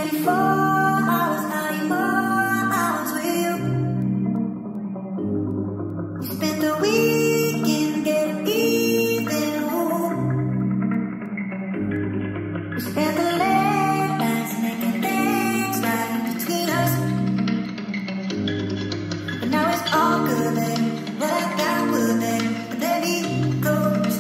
24 hours, I need more hours with you. You spent the weekend getting even. We spent the late nights making things right between us. But now it's all good, babe. What I got will, babe. But there he goes.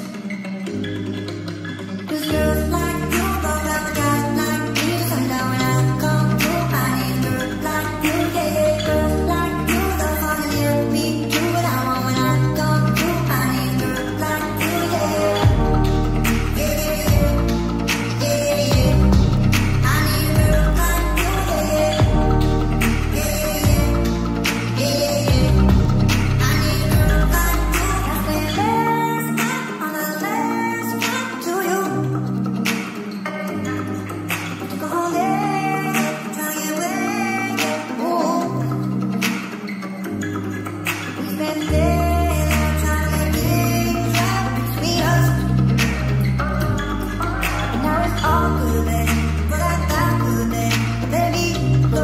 'Cause girls like you don't have a guy like me. So now when I come through, I need a girl like you, yeah. Girls like you don't wanna let me do what I want. When I come through, I need a girl like you, yeah. Yeah, yeah, yeah, yeah. I need a girl like you, yeah. Yeah, yeah, yeah, yeah. I need a girl like you. I spent last night on the last track to you. Go home there, tell you where you're. Ooh. We spent daylight trying to make things right between us. But now it's all good, babe. What I got good, babe. Let me go.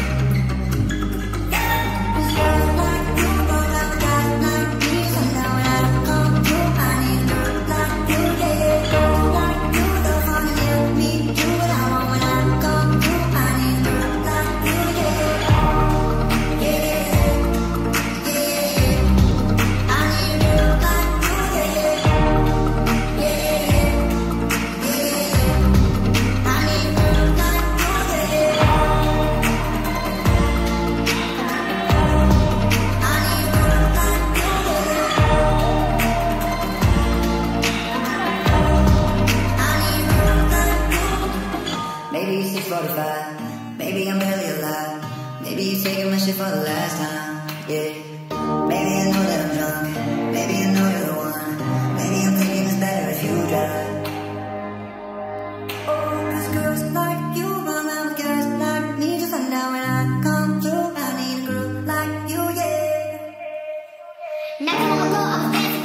'Cause girls like you don't have a guy like me. So now when I come through, I need a girl like you, yeah. Girls like you don't wanna let me do what I want. When I come through, I need a girl like you, yeah. Yeah, yeah, yeah. I need a girl like you, yeah. Yeah, yeah, yeah. I need a girl like you, yeah. I need a girl like you, yeah. I need a girl like you. Maybe it's 6:45, maybe I'm barely alive. Maybe you're taking my shit for the last time, yeah. Maybe I know that I'm drunk, maybe I know you're the one. Maybe I'm thinking it's better if you drive. Oh, 'cause girls like you run around with guys like me. Just find out when I come through, I need a girl like you, yeah. Next time I go, I'm